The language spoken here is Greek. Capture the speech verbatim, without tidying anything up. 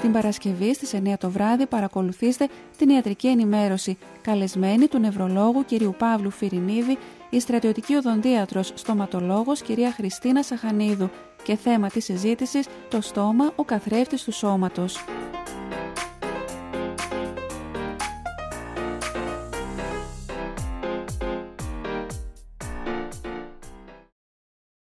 Την Παρασκευή στις εννιά το βράδυ παρακολουθήστε την ιατρική ενημέρωση. Καλεσμένη του νευρολόγου κ. Παύλου Φιρινίδη, η στρατιωτική οδοντίατρος στοματολόγος κ. Χριστίνα Σαχανίδου και θέμα της συζήτησης το στόμα, ο καθρέφτης του σώματος.